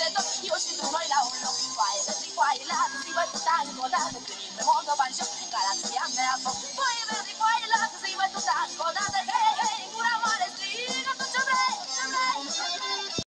的多，有时都来老了，快乐的快乐，你我大人多大的，给你们摸个半宿，俺俩这样的不。